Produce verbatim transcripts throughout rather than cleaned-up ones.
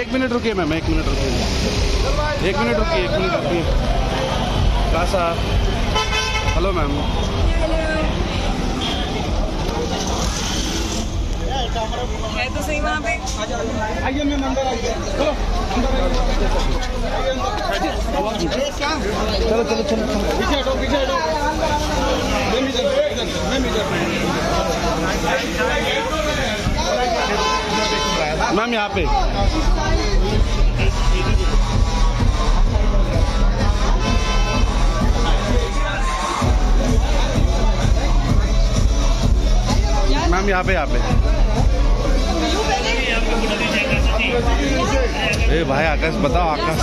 एक मिनट रुकिए मैम, एक मिनट रुकिए, एक मिनट रुकिए, एक मिनट रुकिए। कासा, हेलो मैम। है तो सही वहाँ पे। आइए मैम अंदर आइए। चलो चलो चलो चलो पीछे हटो, पीछे हटो। मैम इधर, मैम इधर। मैम यहाँ पे मैम, यहाँ पे यहाँ पे ए भाई आकाश बताओ, आकाश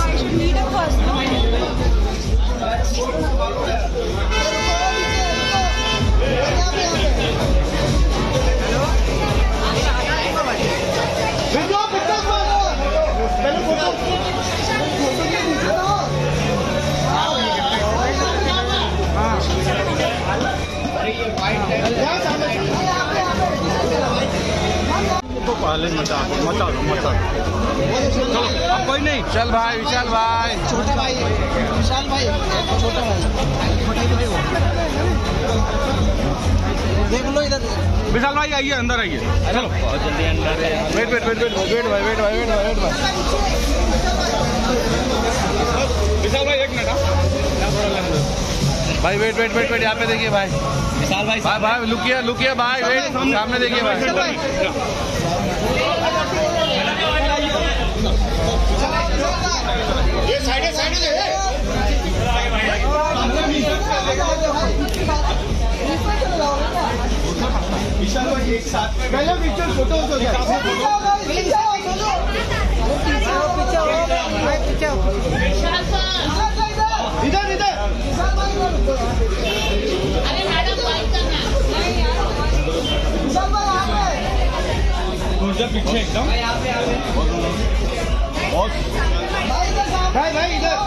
पहले मचा मचा दो मचा दो। अब कोई नहीं। विशाल भाई, विशाल भाई, छोटा भाई, विशाल भाई, छोटा भाई, देख लो इधर। विशाल भाई आइए, अंदर आइए। चलो बहुत जल्दी अंदर। Wait wait wait wait wait भाई, वेट भाई, वेट भाई, वेट भाई। विशाल भाई एक मिनट भाई, वेट वेट वेट वेट यहाँ पे देखिए भाई। विशाल भाई, भाई भाई लुकिए लुकिए भाई, वेट सामने देखिए भाई। ये साइड साइड विशाल भाई एक साथ में पहले पिक्चर फोटो हो गया। इधर इधर अरे मैडम बाइक करना पीछे एकदम बहुत भाई भाई इधर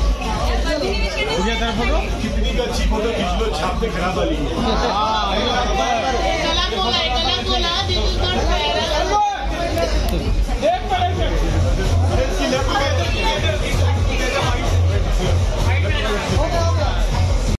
फोटो कितनी अच्छी फोटो खींच लो, छाप पे खराब वाली।